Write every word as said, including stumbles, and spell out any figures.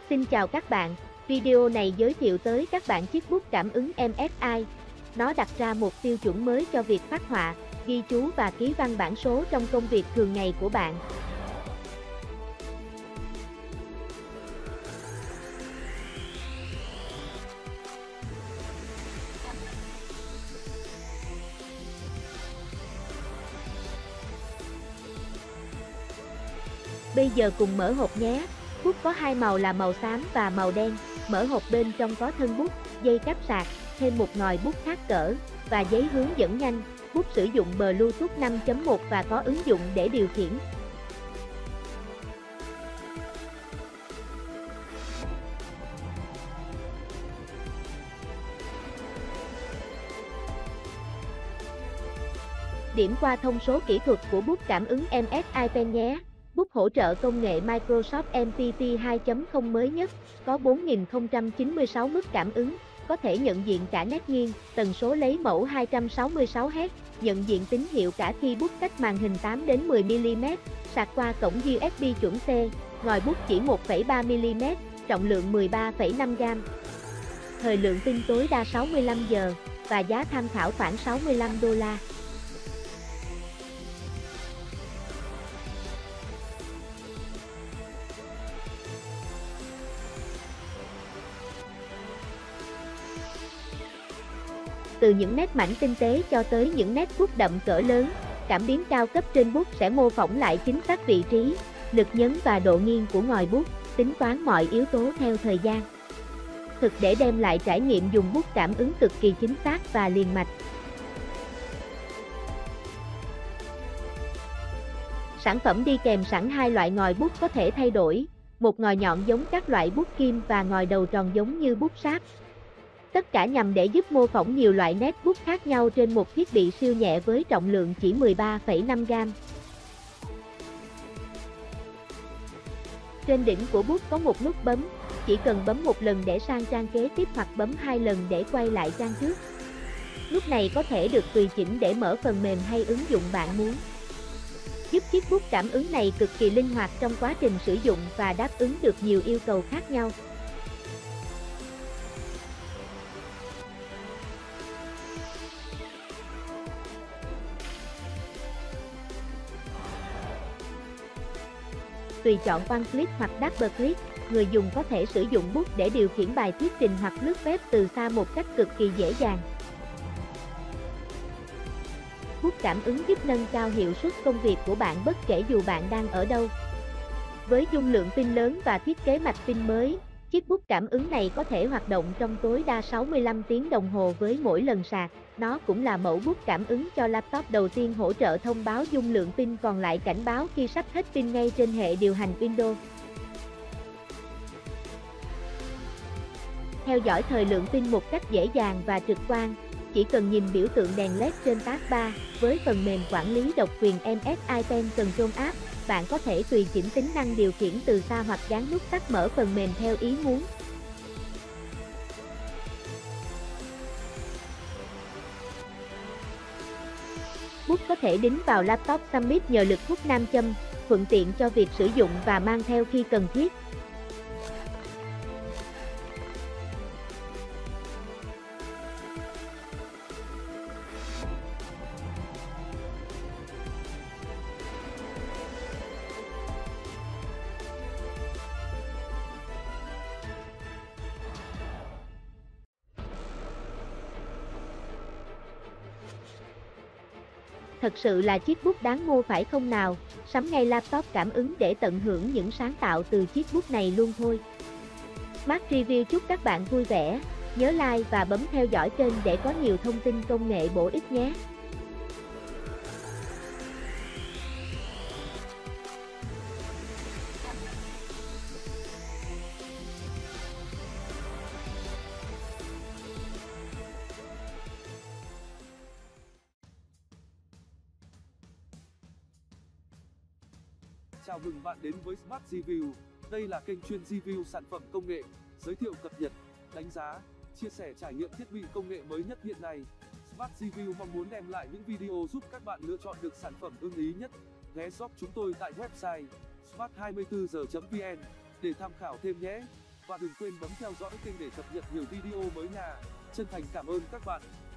Xin chào các bạn, video này giới thiệu tới các bạn chiếc bút cảm ứng em ét i. Nó đặt ra một tiêu chuẩn mới cho việc phác họa, ghi chú và ký văn bản số trong công việc thường ngày của bạn. Bây giờ cùng mở hộp nhé. Bút có hai màu là màu xám và màu đen. Mở hộp, bên trong có thân bút, dây cáp sạc, thêm một ngòi bút khác cỡ và giấy hướng dẫn nhanh. Bút sử dụng Bluetooth năm chấm một và có ứng dụng để điều khiển. Điểm qua thông số kỹ thuật của bút cảm ứng em ét i Pen nhé. Bút hỗ trợ công nghệ Microsoft em pê pê hai chấm không mới nhất, có bốn nghìn không trăm chín mươi sáu mức cảm ứng, có thể nhận diện cả nét nghiêng, tần số lấy mẫu hai trăm sáu mươi sáu héc, nhận diện tín hiệu cả khi bút cách màn hình tám đến mười mi li mét, sạc qua cổng u ét bê chuẩn C, ngòi bút chỉ một phẩy ba mi li mét, trọng lượng mười ba phẩy năm gam. Thời lượng pin tối đa sáu mươi lăm giờ, và giá tham khảo khoảng sáu mươi lăm đô la. Từ những nét mảnh tinh tế cho tới những nét bút đậm cỡ lớn, cảm biến cao cấp trên bút sẽ mô phỏng lại chính xác vị trí, lực nhấn và độ nghiêng của ngòi bút, tính toán mọi yếu tố theo thời gian thực để đem lại trải nghiệm dùng bút cảm ứng cực kỳ chính xác và liền mạch. Sản phẩm đi kèm sẵn hai loại ngòi bút có thể thay đổi, một ngòi nhọn giống các loại bút kim và ngòi đầu tròn giống như bút sáp. Tất cả nhằm để giúp mô phỏng nhiều loại nét bút khác nhau trên một thiết bị siêu nhẹ với trọng lượng chỉ mười ba phẩy năm gam. Trên đỉnh của bút có một nút bấm, chỉ cần bấm một lần để sang trang kế tiếp hoặc bấm hai lần để quay lại trang trước. Nút này có thể được tùy chỉnh để mở phần mềm hay ứng dụng bạn muốn, giúp chiếc bút cảm ứng này cực kỳ linh hoạt trong quá trình sử dụng và đáp ứng được nhiều yêu cầu khác nhau. Tùy chọn One Click hoặc Double Click, người dùng có thể sử dụng bút để điều khiển bài thuyết trình hoặc lướt web từ xa một cách cực kỳ dễ dàng. Bút cảm ứng giúp nâng cao hiệu suất công việc của bạn bất kể dù bạn đang ở đâu. Với dung lượng pin lớn và thiết kế mạch pin mới, chiếc bút cảm ứng này có thể hoạt động trong tối đa sáu mươi lăm tiếng đồng hồ với mỗi lần sạc. Nó cũng là mẫu bút cảm ứng cho laptop đầu tiên hỗ trợ thông báo dung lượng pin còn lại, cảnh báo khi sắp hết pin ngay trên hệ điều hành Windows. Theo dõi thời lượng pin một cách dễ dàng và trực quan, chỉ cần nhìn biểu tượng đèn led trên taskbar. Với phần mềm quản lý độc quyền em ét i Pen Control App, bạn có thể tùy chỉnh tính năng điều khiển từ xa hoặc dán nút tắt mở phần mềm theo ý muốn. Bút có thể đính vào laptop Summit nhờ lực hút nam châm, thuận tiện cho việc sử dụng và mang theo khi cần thiết. Thật sự là chiếc bút đáng mua phải không nào? Sắm ngay laptop cảm ứng để tận hưởng những sáng tạo từ chiếc bút này luôn thôi. Smart Review chúc các bạn vui vẻ, nhớ like và bấm theo dõi kênh để có nhiều thông tin công nghệ bổ ích nhé. Chào mừng bạn đến với Smart Review. Đây là kênh chuyên review sản phẩm công nghệ, giới thiệu cập nhật, đánh giá, chia sẻ trải nghiệm thiết bị công nghệ mới nhất hiện nay. Smart Review mong muốn đem lại những video giúp các bạn lựa chọn được sản phẩm ưng ý nhất. Ghé shop chúng tôi tại website smart hai mươi bốn giờ chấm vn để tham khảo thêm nhé. và đừng quên bấm theo dõi kênh để cập nhật nhiều video mới nha. Chân thành cảm ơn các bạn.